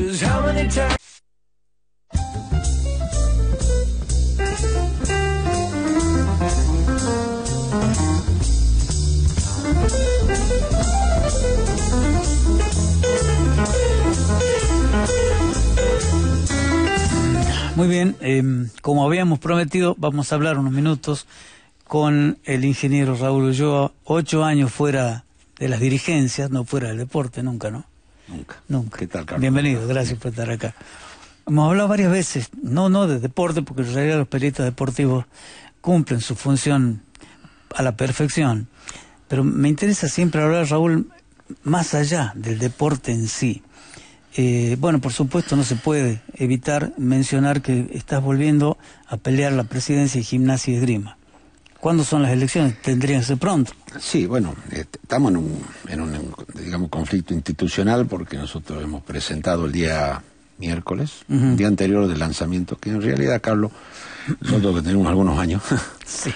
Muy bien, como habíamos prometido, vamos a hablar unos minutos con el ingeniero Raúl Ulloa. 8 años fuera de las dirigencias, no fuera del deporte, nunca, ¿no? Nunca. ¿Qué tal, Carlos? Bienvenido, gracias por estar acá. Hemos hablado varias veces, no de deporte, porque en realidad los periodistas deportivos cumplen su función a la perfección, pero me interesa siempre hablar, Raúl, más allá del deporte en sí. Bueno, por supuesto no se puede evitar mencionar que estás volviendo a pelear la presidencia de Gimnasia y Esgrima. ¿Cuándo son las elecciones? ¿Tendrían que ser pronto? Sí, bueno, estamos en un digamos, conflicto institucional porque nosotros hemos presentado el día miércoles, el día anterior del lanzamiento, que en realidad, Carlos, nosotros que tenemos algunos años, sí.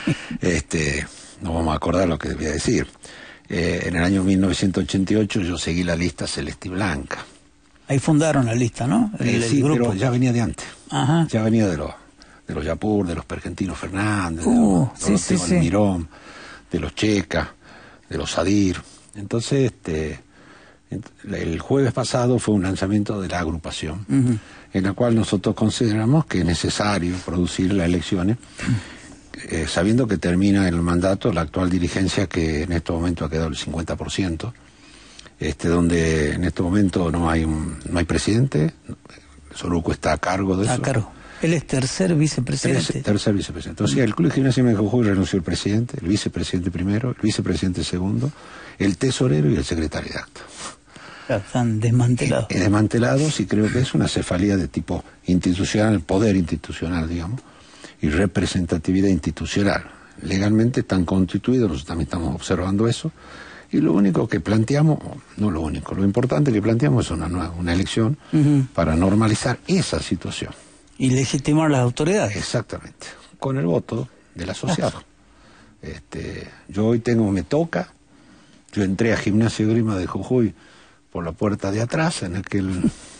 No vamos a acordar lo que debía decir. En el año 1988 yo seguí la lista Celeste y Blanca. Ahí fundaron la lista, ¿no? Sí, grupo. pero ya venía de antes. Ajá. Ya venía de los Yapur, de los Pergentinos Fernández, sí. Mirón, de los Checa, de los Sadir. Entonces, el jueves pasado fue un lanzamiento de la agrupación, en la cual nosotros consideramos que es necesario producir las elecciones, sabiendo que termina el mandato la actual dirigencia, que en este momento ha quedado el 50%. Donde en este momento no hay presidente. Soluco está a cargo de eso. A cargo. Él es tercer vicepresidente. Tercer vicepresidente. Entonces, el Club de Gimnasia de Jujuy renunció el presidente, el vicepresidente primero, el vicepresidente segundo, el tesorero y el secretario de acta. Están desmantelados. Desmantelados, y creo que es una cefalía de tipo institucional, poder institucional, digamos, y representatividad institucional. Legalmente están constituidos, nosotros también estamos observando eso. Y lo único que planteamos, no lo único, lo importante que planteamos es una elección para normalizar esa situación. Y legitimar las autoridades. Exactamente, con el voto del asociado. Yo hoy me toca, yo entré a Gimnasia y Esgrima de Jujuy por la puerta de atrás, en aquel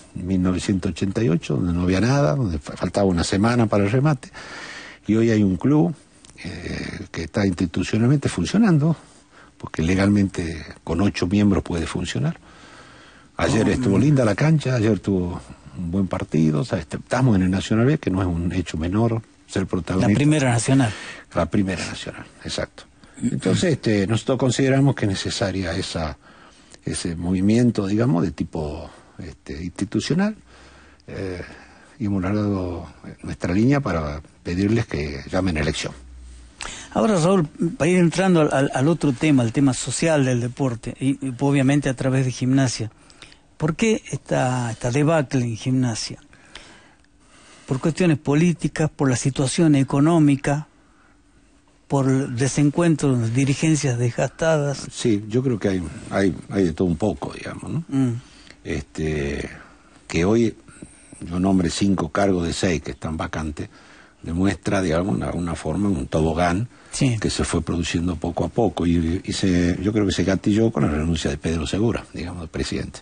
1988, donde no había nada, donde faltaba una semana para el remate, y hoy hay un club que está institucionalmente funcionando, porque legalmente con 8 miembros puede funcionar. Ayer estuvo linda la cancha, ayer tuvo un buen partido, o sea, estamos en el Nacional B, que no es un hecho menor ser protagonista. La primera nacional. La primera nacional, exacto. Entonces, nosotros consideramos que es necesaria ese movimiento, digamos, de tipo institucional, y hemos largado nuestra línea para pedirles que llamen a elección. Ahora, Raúl, para ir entrando al otro tema, el tema social del deporte, y obviamente a través de Gimnasia, ¿por qué esta debacle en Gimnasia? ¿Por cuestiones políticas, por la situación económica, por el desencuentro de dirigencias desgastadas? Sí, yo creo que hay de todo un poco, digamos, ¿no? Que hoy yo nombre 5 cargos de 6 que están vacantes, demuestra, digamos, de alguna forma un tobogán, sí, que se fue produciendo poco a poco, y yo creo que se gatilló con la renuncia de Pedro Segura, digamos, el presidente.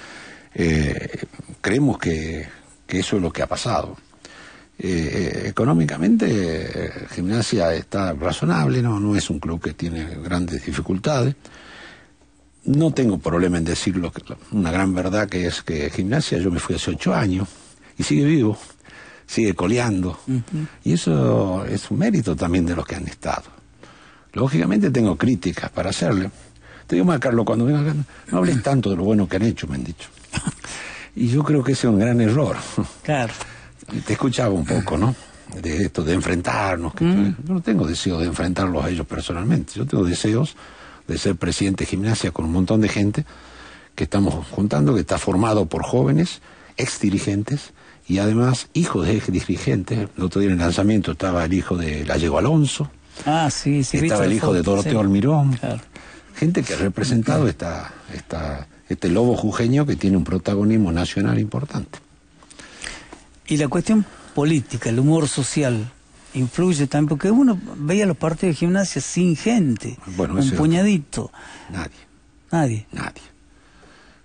Creemos que eso es lo que ha pasado. Económicamente, Gimnasia está razonable, no es un club que tiene grandes dificultades. No tengo problema en decirlo, una gran verdad que es que Gimnasia, yo me fui hace 8 años y sigue vivo, sigue coleando, y eso es un mérito también de los que han estado. Lógicamente tengo críticas para hacerle. Te digo más, Carlos, cuando venga acá, no hables tanto de lo bueno que han hecho, me han dicho. Y yo creo que ese es un gran error. Claro. Te escuchaba un poco, ¿no? De esto, de enfrentarnos. Yo no tengo deseo de enfrentarlos a ellos personalmente. Yo tengo deseos de ser presidente de Gimnasia con un montón de gente que estamos juntando, que está formado por jóvenes, ex dirigentes, y además hijos de ex dirigentes. El otro día en el lanzamiento estaba el hijo de Gallego Alonso. Ah, sí, estaba el hijo de Doroteo Almirón. Claro. Gente que ha representado este lobo jujeño que tiene un protagonismo nacional importante. Y la cuestión política, el humor social, influye también, porque uno veía los partidos de Gimnasia sin gente, bueno, un puñadito. Nadie.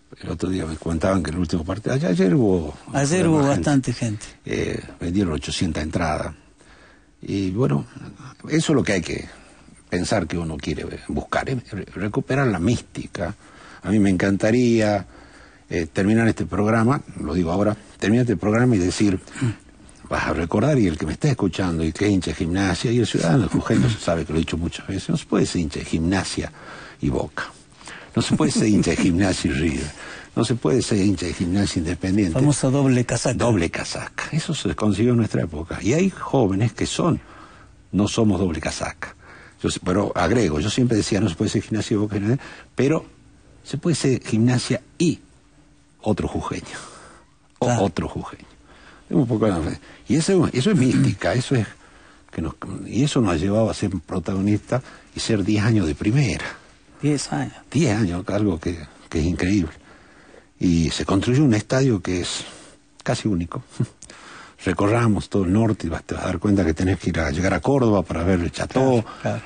El otro día me contaban que el último partido... Ayer hubo bastante gente. Vendieron 800 entradas. Y bueno, eso es lo que hay que pensar que uno quiere buscar, recuperar la mística. A mí me encantaría terminar este programa, lo digo ahora, terminar este programa y decir, vas a recordar, y el que me está escuchando y que es hincha de Gimnasia, y el ciudadano de Jujuy no se sabe, que lo he dicho muchas veces, no se puede ser hincha de Gimnasia y Boca. No se puede ser hincha de Gimnasia y River. No se puede ser hincha de Gimnasia Independiente. Famosa doble casaca. Doble casaca. Eso se consiguió en nuestra época. Y hay jóvenes que no somos doble casaca. Pero agrego, yo siempre decía, no se puede ser Gimnasia y Boca, pero se puede ser Gimnasia y otro jujeño. O claro. Otro jujeño. Un poco, y eso es mística, y eso nos ha llevado a ser protagonistas y ser 10 años de primera. 10 años. 10 años, algo que es increíble. Y se construyó un estadio que es casi único. Recorramos todo el norte y te vas a dar cuenta que tenés que llegar a Córdoba para ver el Chateau. Claro.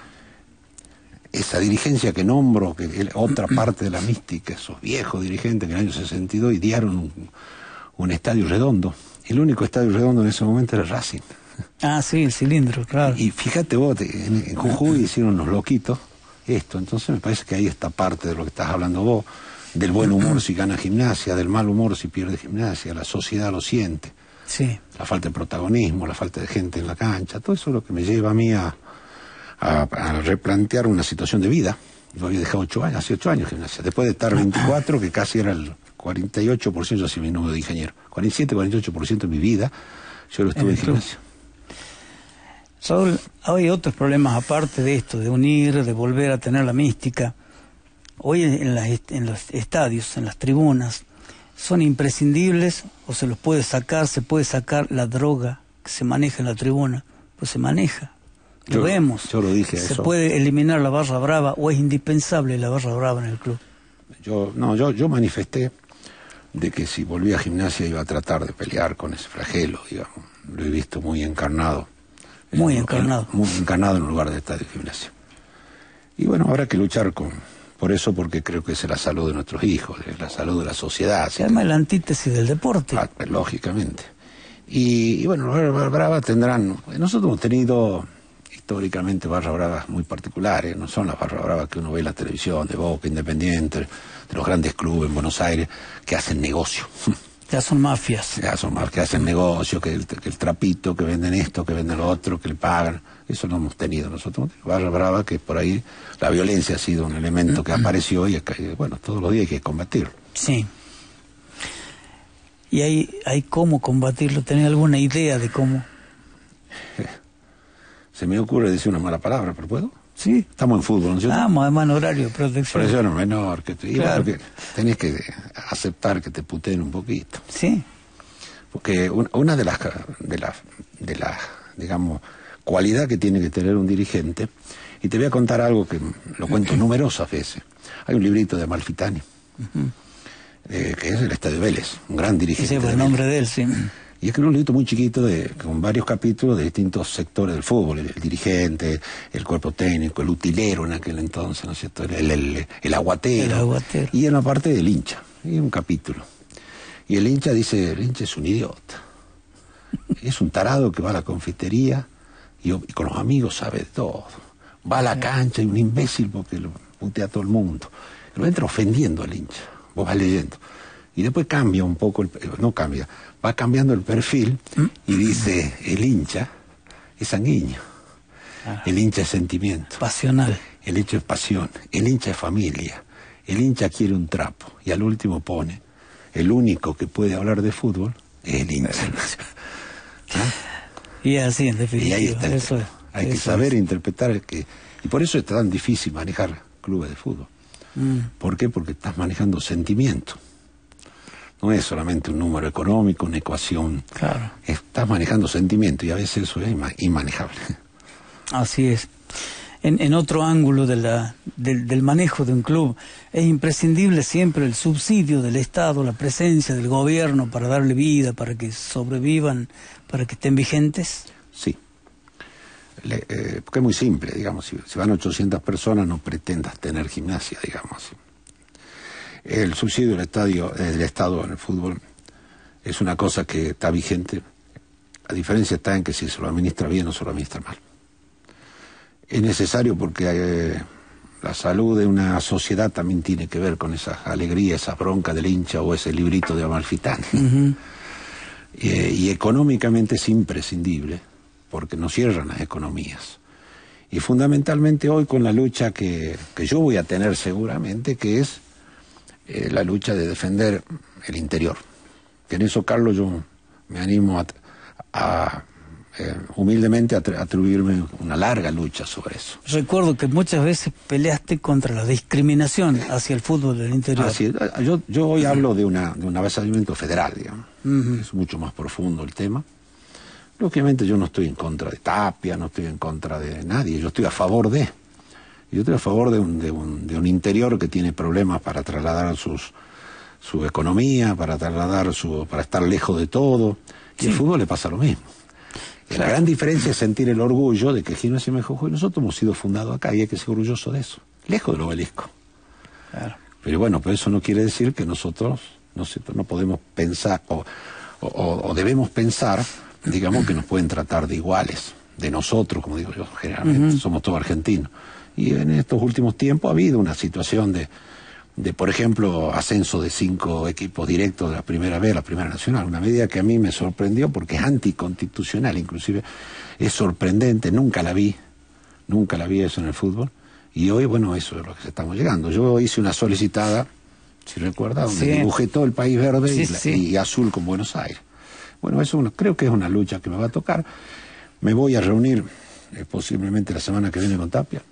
Esa dirigencia que nombro, que es otra parte de la mística, esos viejos dirigentes que en el año 62 idearon un estadio redondo. El único estadio redondo en ese momento era Racing. Ah, sí, el cilindro, claro. Y fíjate vos, en Jujuy hicieron unos loquitos esto, entonces me parece que ahí está parte de lo que estás hablando vos, del buen humor si gana Gimnasia, del mal humor si pierde Gimnasia, la sociedad lo siente, sí. La falta de protagonismo, la falta de gente en la cancha, todo eso es lo que me lleva a mí a replantear una situación de vida. Yo había dejado hace 8 años Gimnasia, después de estar 24, que casi era el 48%, yo soy mi número de ingeniero, 47-48% de mi vida, yo lo estuve en Gimnasia. Raúl, hay otros problemas aparte de esto, de unir, de volver a tener la mística. Hoy en los estadios, en las tribunas, son imprescindibles o se puede sacar la droga que se maneja en la tribuna, pues se maneja. Lo vemos. Yo lo dije. ¿Se puede eliminar la barra brava o es indispensable la barra brava en el club? Yo manifesté de que si volvía a Gimnasia iba a tratar de pelear con ese flagelo, digamos. Lo he visto muy encarnado. Muy encarnado en lugar de estadio de Gimnasia. Y bueno, habrá que luchar por eso, porque creo que es la salud de nuestros hijos, es la salud de la sociedad. Se llama la antítesis del deporte. Lógicamente. Y bueno, los barras bravas tendrán... Nosotros hemos tenido históricamente barras bravas muy particulares, no son las barras bravas que uno ve en la televisión, de Boca, Independiente, de los grandes clubes en Buenos Aires, que hacen negocio. Ya son mafias. Ya son mafias, que hacen negocio, que el trapito, que venden esto, que venden lo otro, que le pagan. Eso no hemos tenido nosotros. Barra brava, que por ahí la violencia ha sido un elemento que apareció y bueno, todos los días hay que combatirlo. Sí. ¿Y hay cómo combatirlo? ¿Tenés alguna idea de cómo? Se me ocurre decir una mala palabra, pero ¿puedo? Sí. Estamos en fútbol, ¿no es cierto? Estamos además en horario de protección. Pero yo no menor, claro. Bueno, tenés que aceptar que te puteen un poquito. Sí. Porque una de las digamos, cualidad que tiene que tener un dirigente, y te voy a contar algo que lo cuento numerosas veces. Hay un librito de Amalfitani, que es el Estadio Vélez, un gran dirigente. Ese fue el nombre de él, sí. Y es que era un librito muy chiquito con varios capítulos de distintos sectores del fútbol, el dirigente, el cuerpo técnico, el utilero en aquel entonces, ¿no es cierto? El aguatero. El aguatero. Y en la parte del hincha, y un capítulo. Y el hincha dice, el hincha es un idiota. Es un tarado que va a la confitería y con los amigos sabe de todo. Va a la cancha y un imbécil porque lo putea a todo el mundo. Lo entra ofendiendo al hincha. Vos vas leyendo. Y después cambia un poco, va cambiando el perfil y dice, el hincha es sanguíneo, el hincha es sentimiento, pasional, el hincha es pasión, el hincha es familia, el hincha quiere un trapo, y al último pone, el único que puede hablar de fútbol es el hincha. Y así, en definitiva. Y ahí está hay que saber interpretar y por eso es tan difícil manejar clubes de fútbol. ¿Por qué? Porque estás manejando sentimiento. No es solamente un número económico, una ecuación. Claro. Estás manejando sentimiento y a veces eso es inmanejable. Así es. En otro ángulo del manejo de un club, es imprescindible siempre el subsidio del Estado, la presencia del gobierno para darle vida, para que sobrevivan, para que estén vigentes. Sí. Porque es muy simple, digamos, si van 800 personas no pretendas tener Gimnasia, digamos así. El subsidio del Estado en el fútbol es una cosa que está vigente. La diferencia está en que si se lo administra bien o se lo administra mal. Es necesario porque la salud de una sociedad también tiene que ver con esa alegría, esa bronca del hincha o ese librito de Amalfitani. Y económicamente es imprescindible, porque nos cierran las economías. Y fundamentalmente hoy con la lucha que yo voy a tener seguramente, que es la lucha de defender el interior. Que en eso, Carlos, yo me animo humildemente a atribuirme una larga lucha sobre eso. Recuerdo que muchas veces peleaste contra la discriminación hacia el fútbol del interior. Así, yo hoy hablo de un avasallamiento federal, digamos. Es mucho más profundo el tema. Lógicamente yo no estoy en contra de Tapia, no estoy en contra de nadie, yo estoy a favor de... Yo estoy a favor de un interior que tiene problemas para trasladar su economía, para estar lejos de todo. Y al fútbol le pasa lo mismo. Claro. La gran diferencia es sentir el orgullo de que Gimnasia de Jujuy, nosotros hemos sido fundados acá y hay que ser orgulloso de eso, lejos del obelisco. Claro. Pero bueno, pues eso no quiere decir que nosotros no podemos pensar o debemos pensar, digamos, que nos pueden tratar de iguales, de nosotros, como digo yo, generalmente somos todos argentinos. Y en estos últimos tiempos ha habido una situación de, por ejemplo, ascenso de 5 equipos directos de la primera B a la primera nacional, una medida que a mí me sorprendió porque es anticonstitucional, inclusive es sorprendente, nunca la vi eso en el fútbol, y hoy, bueno, eso es lo que estamos llegando. Yo hice una solicitada, si recuerda, donde dibujé todo el país verde y azul con Buenos Aires. Bueno, eso creo que es una lucha que me va a tocar. Me voy a reunir posiblemente la semana que viene con Tapia,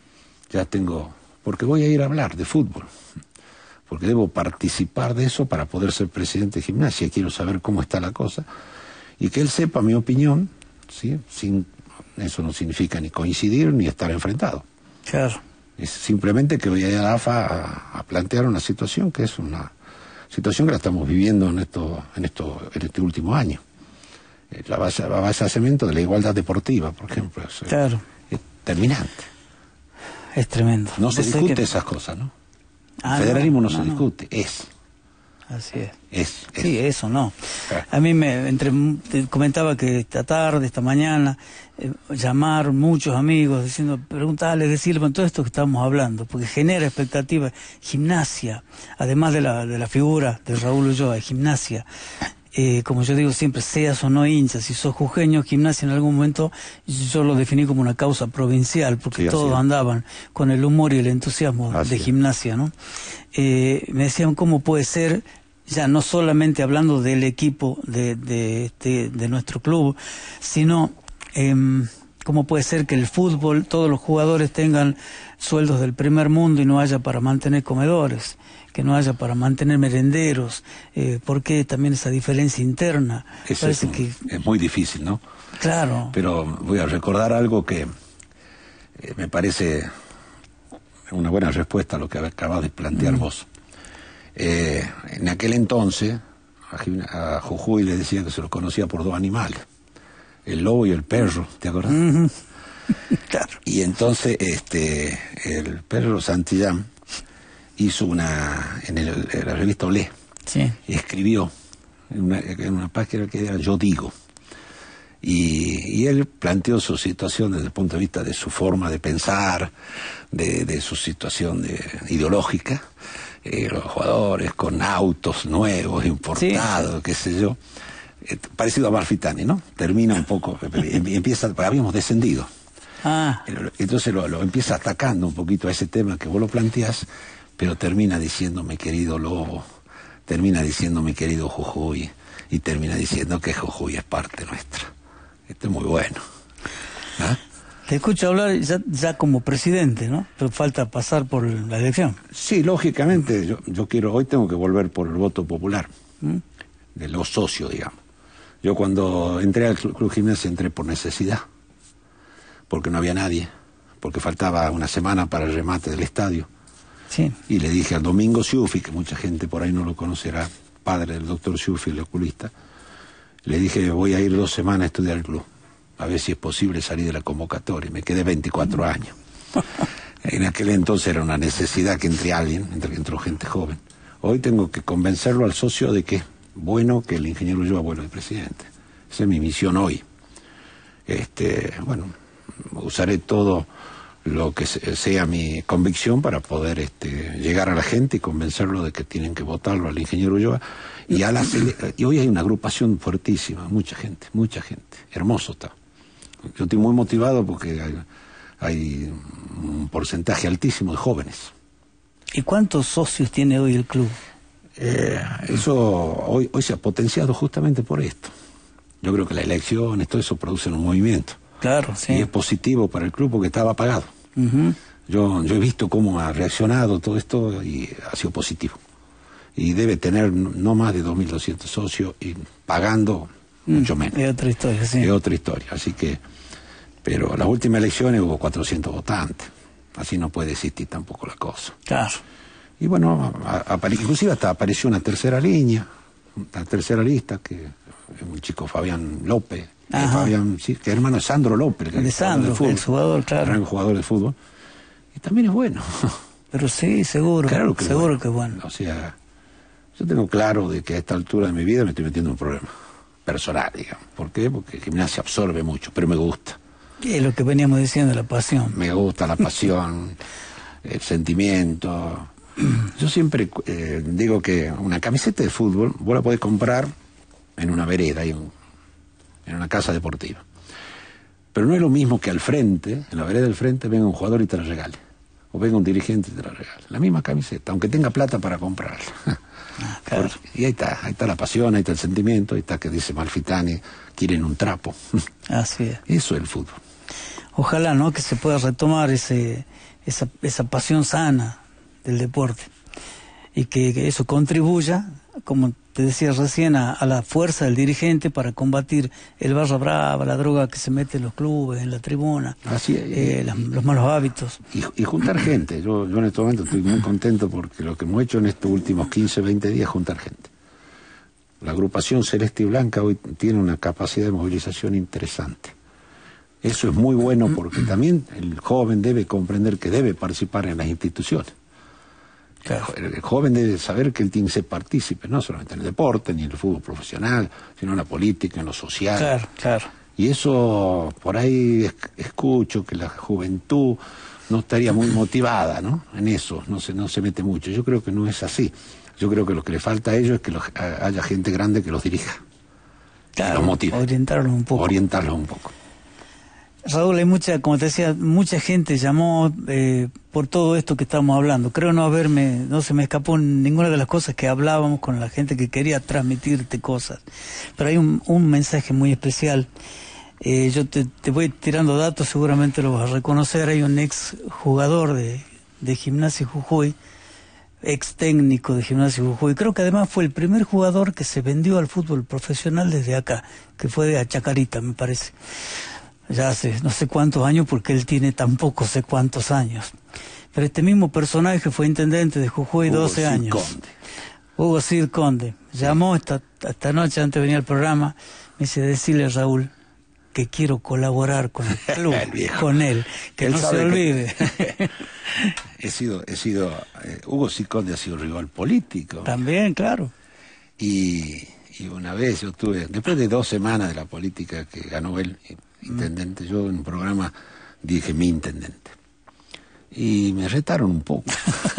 porque voy a ir a hablar de fútbol, porque debo participar de eso para poder ser presidente de Gimnasia. Quiero saber cómo está la cosa y que él sepa mi opinión, ¿sí? Eso no significa ni coincidir ni estar enfrentado. Claro. Es simplemente que voy a ir a la AFA a plantear una situación que es una situación que la estamos viviendo en este último año. El avasallamiento de la igualdad deportiva, por ejemplo, es terminante. Es tremendo. No se discute esas cosas, ¿no? El federalismo no se discute, es. Así es. Sí, eso no. Claro. A mí te comentaba que esta mañana, llamaron muchos amigos diciendo, preguntarle, decirle con todo esto que estamos hablando, porque genera expectativa. Gimnasia, además de la figura de Raúl Ulloa, Gimnasia. Como yo digo siempre, seas o no hincha, si sos jujeño, Gimnasia en algún momento yo lo definí como una causa provincial, porque todos andaban con el humor y el entusiasmo de Gimnasia, ¿no? Me decían cómo puede ser, ya no solamente hablando del equipo de nuestro club, sino cómo puede ser que el fútbol, todos los jugadores tengan sueldos del primer mundo y no haya para mantener comedores, que no haya para mantener merenderos, porque también esa diferencia interna. Es muy difícil, ¿no? Claro. Pero voy a recordar algo que me parece una buena respuesta a lo que acabas de plantear vos. En aquel entonces, a Jujuy le decían que se los conocía por 2 animales, el lobo y el perro, ¿te acordás? Claro. Y entonces el perro Santillán hizo en la revista Olé, y escribió en una página que era Yo Digo, y él planteó su situación desde el punto de vista de su forma de pensar, de su situación ideológica, los jugadores con autos nuevos, importados, qué sé yo, parecido a Amalfitani, ¿no? Termina un poco, empieza, habíamos descendido. Entonces lo empieza atacando un poquito a ese tema que vos lo planteás, pero termina diciendo mi querido Lobo, termina diciendo mi querido Jujuy, y termina diciendo que Jujuy es parte nuestra. Esto es muy bueno. Te escucho hablar ya como presidente, ¿no? Pero falta pasar por la elección. Sí, lógicamente, hoy tengo que volver por el voto popular, de los socios, digamos. Yo cuando entré al Club Gimnasia entré por necesidad, porque no había nadie, porque faltaba una semana para el remate del estadio. Y le dije al Domingo Sciuffi, que mucha gente por ahí no lo conocerá, padre del doctor Sciuffi, el oculista, le dije, voy a ir 2 semanas a estudiar el club, a ver si es posible salir de la convocatoria. Me quedé 24 años. En aquel entonces era una necesidad que entre alguien, entró gente joven. Hoy tengo que convencerlo al socio de que es bueno que el ingeniero Ulloa vuelva de presidente. Esa es mi misión hoy. Bueno, usaré todo lo que sea mi convicción para poder llegar a la gente y convencerlo de que tienen que votarlo al ingeniero Ulloa. Y hoy hay una agrupación fuertísima, mucha gente, hermoso está. Yo estoy muy motivado porque hay un porcentaje altísimo de jóvenes. ¿Y cuántos socios tiene hoy el club? Eso hoy se ha potenciado justamente por esto. Yo creo que las elecciones, todo eso producen un movimiento. Claro, sí. Y es positivo para el club porque estaba apagado. Yo he visto cómo ha reaccionado todo esto y ha sido positivo. Y debe tener no más de 2.200 socios y pagando mucho menos. Es otra historia, sí. Es otra historia, así que... Pero en las últimas elecciones hubo 400 votantes. Así no puede existir tampoco la cosa. Claro. Y bueno, inclusive hasta apareció una tercera línea, una tercera lista, que es un chico Fabián López, sí, que es hermano de Sandro López, de Sandro, el jugador, claro. Gran jugador de fútbol. Y también es bueno. Pero sí, seguro. Claro que seguro bueno. que es bueno. O sea, yo tengo claro de que a esta altura de mi vida me estoy metiendo en un problema personal, digamos. ¿Por qué? Porque el gimnasia absorbe mucho, pero me gusta. Es lo que veníamos diciendo, la pasión. Me gusta la pasión, el sentimiento. Yo siempre digo que una camiseta de fútbol vos la podés comprar en una vereda, en una casa deportiva. Pero no es lo mismo que al frente, en la vereda del frente, venga un jugador y te la regale. O venga un dirigente y te la regale. La misma camiseta, aunque tenga plata para comprarla. Claro. Y ahí está la pasión, ahí está el sentimiento, ahí está que dice Malfitani, quieren un trapo. Así es. Eso es el fútbol. Ojalá, ¿no?, que se pueda retomar esa pasión sana del deporte y que eso contribuya, como te decía recién, a la fuerza del dirigente para combatir el barra brava, la droga que se mete en los clubes, en la tribuna, así es, los malos hábitos. Y juntar gente. Yo en este momento estoy muy contento porque lo que hemos hecho en estos últimos 15, 20 días es juntar gente. La agrupación Celeste y Blanca hoy tiene una capacidad de movilización interesante. Eso es muy bueno porque también el joven debe comprender que debe participar en las instituciones. Claro. El joven debe saber que él tiene que ser partícipe, no solamente en el deporte, ni en el fútbol profesional, sino en la política, en lo social. Claro, claro. Y eso, por ahí escucho que la juventud no estaría muy motivada, ¿no? En eso, no se mete mucho. Yo creo que no es así. Yo creo que lo que le falta a ellos es que haya gente grande que los dirija. Claro, los motive. Orientarlos un poco. Raúl, hay como te decía, mucha gente llamó por todo esto que estamos hablando. Creo no se me escapó ninguna de las cosas que hablábamos con la gente que quería transmitirte cosas. Pero hay un mensaje muy especial. Yo te voy tirando datos, seguramente lo vas a reconocer. Hay un ex jugador de Gimnasia Jujuy, ex técnico de Gimnasia Jujuy. Creo que además fue el primer jugador que se vendió al fútbol profesional desde acá, que fue a Chacarita, me parece. Ya hace no sé cuántos años, porque él tiene tampoco sé cuántos años. Pero este mismo personaje fue intendente de Jujuy 12 años. Hugo Cid Conde. Llamó esta noche antes de venir al programa, me dice, decirle a Raúl que quiero colaborar con el club, con él, que él no se olvide. He sido Hugo Cid Conde ha sido rival político. También, claro. Y una vez yo tuve, después de 2 semanas de la política que ganó él, intendente, yo en un programa dije mi intendente. Y me retaron un poco.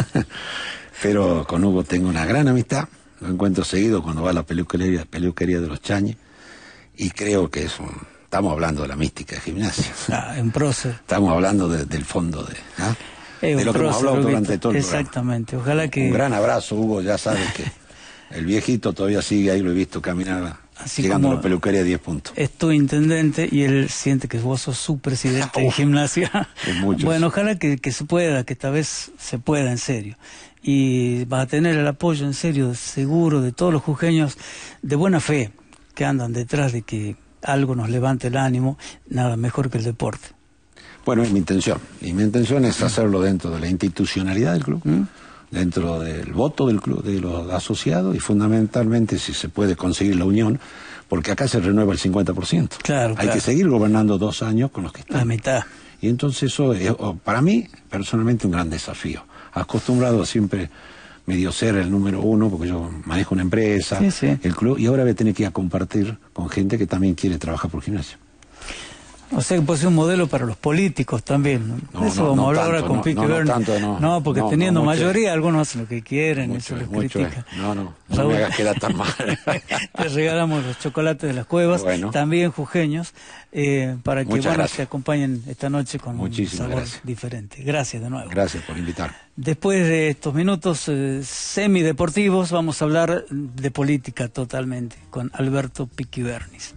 Pero con Hugo tengo una gran amistad, lo encuentro seguido cuando va a la peluquería de los Chañes, y creo que estamos hablando de la mística de Gimnasia. En prócer. Estamos hablando del fondo de lo que hemos hablado durante todo el programa. Exactamente, ojalá que... Un gran abrazo, Hugo, ya sabes que el viejito todavía sigue ahí, lo he visto caminar, llegando a la peluquería 10 puntos. Es tu intendente y él siente que vos sos su presidente de Gimnasia. Bueno, ojalá que se pueda, que esta vez se pueda en serio. Y vas a tener el apoyo en serio, seguro, de todos los jujeños de buena fe que andan detrás de que algo nos levante el ánimo, nada mejor que el deporte. Bueno, es mi intención. Y mi intención es hacerlo dentro de la institucionalidad del club, dentro del voto del club, de los asociados, y fundamentalmente si se puede conseguir la unión, porque acá se renueva el 50%. Claro, Hay que seguir gobernando 2 años con los que están. La mitad. Y entonces eso es, para mí, personalmente, un gran desafío. Acostumbrado a siempre medio ser el número uno, porque yo manejo una empresa, Sí, sí. el club, y ahora voy a tener que ir a compartir con gente que también quiere trabajar por gimnasio. O sea que puede ser un modelo para los políticos también. No, Eso no, vamos a hablar tanto, ahora con no, Piqui no, Berni. tanto no. No, porque No, teniendo no, mucho mayoría, algunos hacen lo que quieren, eso les mucho critica. No Raúl, me hagas quedar tan mal. te regalamos los chocolates de las cuevas, Bueno. también jujeños, para que Muchas bueno, gracias. te acompañen esta noche con Muchísimas un sabor gracias. diferente. Gracias de nuevo. Gracias por invitar. Después de estos minutos semideportivos, vamos a hablar de política totalmente con Alberto Piqui Bernis.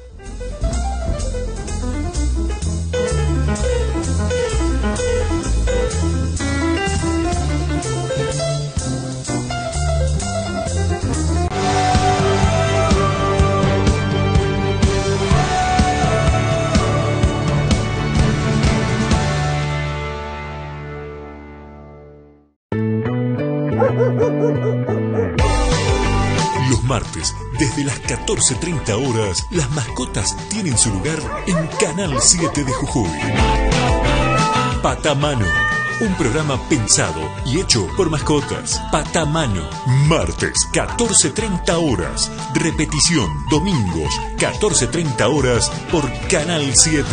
Los martes, desde las 14:30 horas, las mascotas tienen su lugar en Canal 7 de Jujuy. Patamano, un programa pensado y hecho por mascotas. Patamano, martes, 14:30 horas. Repetición, domingos, 14:30 horas por Canal 7.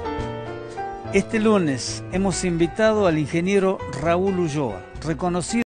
Este lunes hemos invitado al ingeniero Raúl Ulloa, reconocido